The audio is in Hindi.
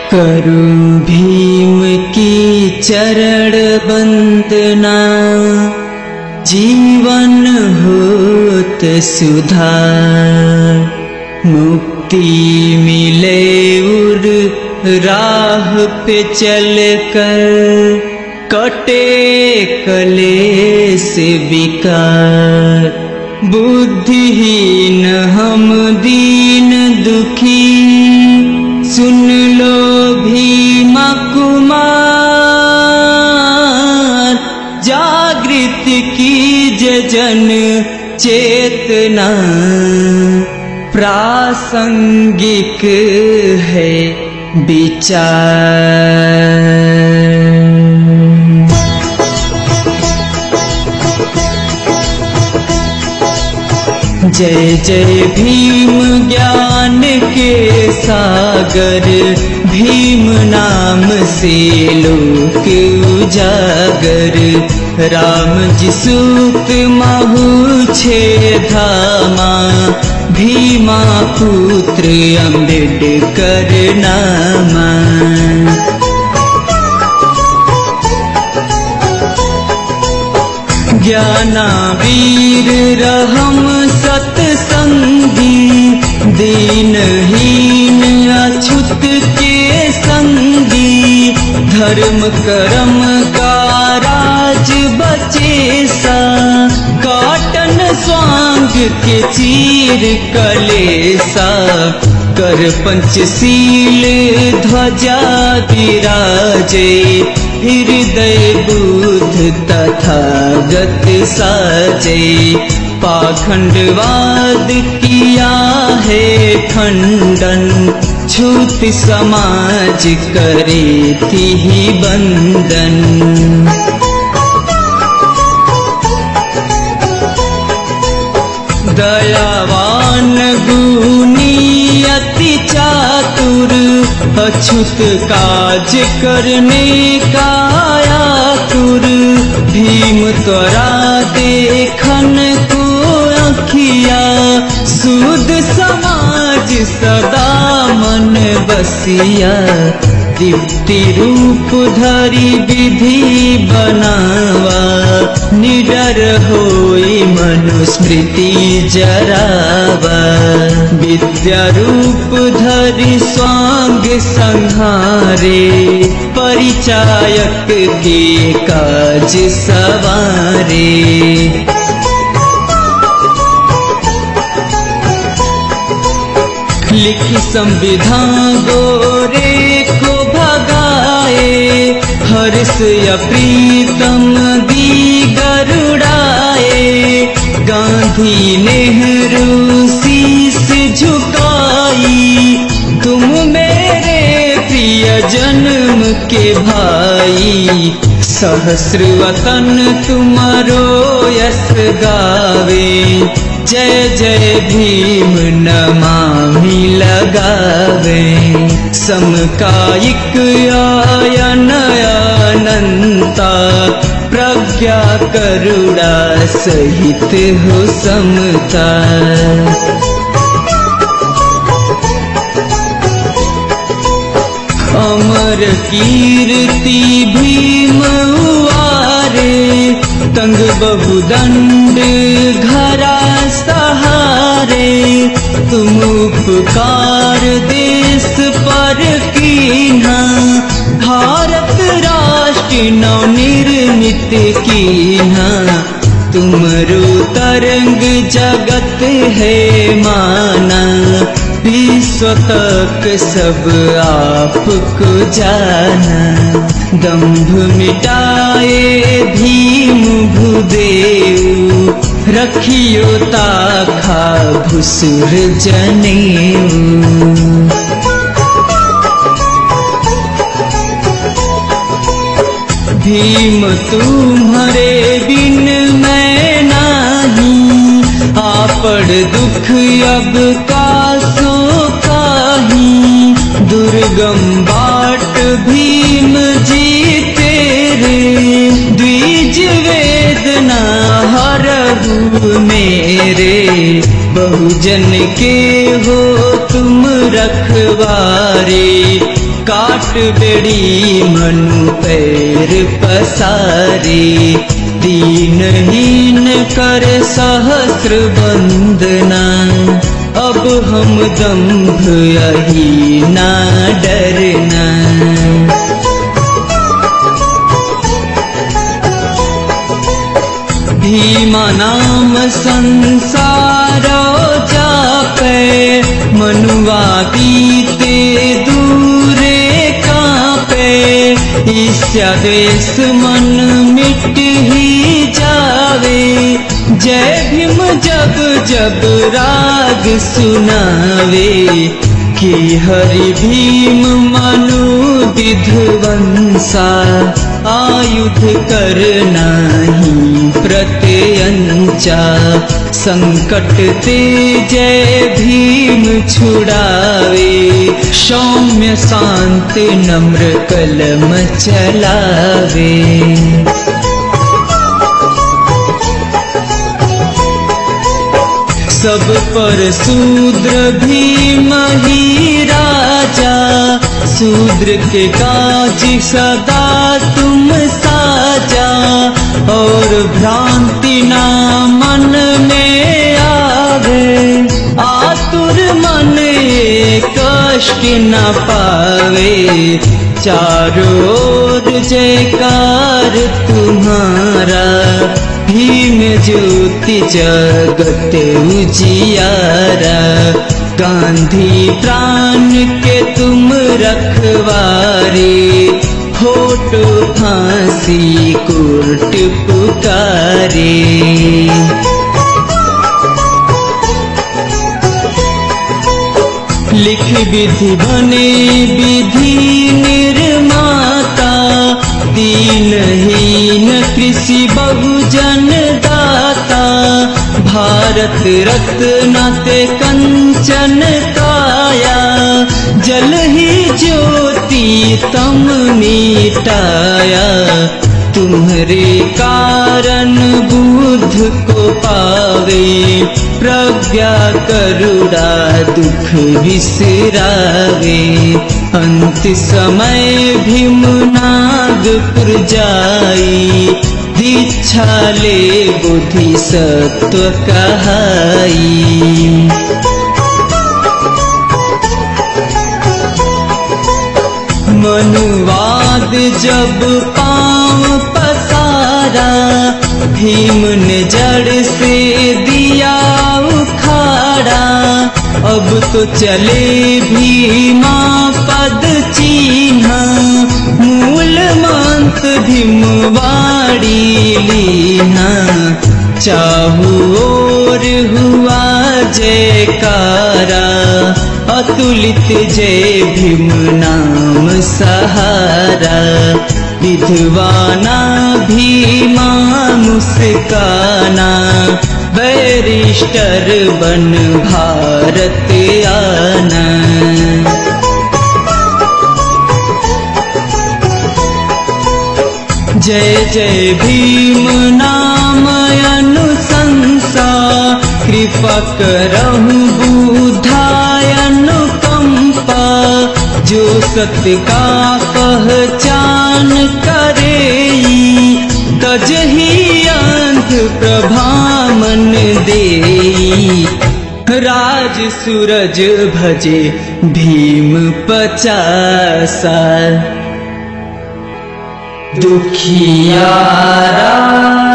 करु भीम की चरण वंदना, जीवन होत सुधार। मुक्ति मिले उर राह पे चल कर, कटे कलेश विकार। बुद्धिहीन हम दीन दुखी, सुन लो भीम कुमार। जागृत कीजिए जन चेतना, प्रासंगिक है विचार। जय जय भीम ज्ञान के सागर, भीम नाम से लोक उजागर। राम जी सूत महु छे धामा, भीमा पुत्र अम्बेडकर नामा। ज्ञानावीर रहम सतसंगी, दीनहीन अछूत के संगी। धर्म कर्म का राज बचे सा, काटन स्वांग के चीर कलेसा। कर पंचशील ध्वजा विराजे, हृदय बुद्ध तथागत साजे। पाखंडवाद किया है खंडन, छूत समाज करे ही बंधन। दयावान गुणी अति चातुर, अछूत काज करने का आतुर। भीम त्वरा देखन को अखिया, सूद समाज सदा मन बसिया। दीप्ति रूप धरि विधि बनावा, निडर होई मनुस्मृति जरावा। विद्या रूप धरि स्वांग संहारे, परिचायक के काज सवारे। लिखी संविधान गोरे को भगाए, हर्ष या प्रीतम दी गरुड़ाए। गांधी नेहरू शीस झुकाई, तुम मेरे प्रिय जन्म के भाई। सहस्र वतन तुम्हारो यश गावे, जय जय भीम नमामि लगावे। समकायिक आयन अनंता, प्रज्ञा करुणा सहित हो समता। अमर कीर्ति भीम उवारे, तंग बहुदंड घरा सहारे। तुम उपकार देश पर कीन्हा, भारत राष्ट्र नवनिर्मित कीन्हा। तुमरो तरंग जगत है माना, विश्व तक सब आपको जाना। दंभ मिटाए भीम भूदेव, रखियो ताखा भुसुर जनेऊ। भीम तुम्हारे बिन मैं नहीं, आपड़ दुख अब का सो काही। दुर्गम बाट भीम जी तेरे, द्विज वेदना हरहु मेरे। बहुजन के हो तुम रखवारे, काट बेड़ी मनु पैर पसारे, दीनहीन कर सहस्र वंदना, अब हम दंभ यही ना डरना। भीमा नाम संसारो जापे, मनुआ बीते दूरे कांपे, ईर्ष्या द्वेष मन मिट ही जावे, जय भीम जब जब राग सुनावे, कि हरि भीम मनु विध्वंसा, आयुध करना ही प्रत्यंचा, संकट ते जय भीम छुड़ावे, सौम्य शांत नम्र कलम चलावे। सब पर शूद्र भीम ही राजा, शूद्र के काज सदा तुम साजा, और भ्रांति ना मन में आवे, आतुर मन कष्ट न पावे, चारों ओर जयकार तुम्हारा, भीम ज्योति जगत उजियारा, गांधी प्राण के तुम रखवारे, फोटो फांसी कोर्ट पुकारे। लिख विधि बने विधि निर्माता, दीनहीन कृषि बहुजन दाता, भारत रत्न ते कंचन काया, जल ही ज्योति तम मिटाया, तुम्हारे कारण बुद्ध को पावे, प्रज्ञा करुणा दुख बिसरावे, अंत समय भीम नागपुर जाई, दीक्षा ले बुद्धि सत्व कहाई। मनुवाद जब पांव पसारा, भीम ने जड़ से दिया उखाड़ा, अब तो चले भीमा पद चिन्हा, मूल मंत्र भीम वाणी लीना, चाहु ओर हुआ जयकारा, अतुलित जय भीम नाम सहारा, विधवाना भीमा मुस्काना, बैरिस्टर बन भारत आना। जय जय भीम नाम अनुशंसा, कृपा करहु बुधाय अनुकंपा, जो सत्य का पहचान करेई, तजहि अंध प्रभामन देई, राज सूरज भजे भीम 50, दुखियारा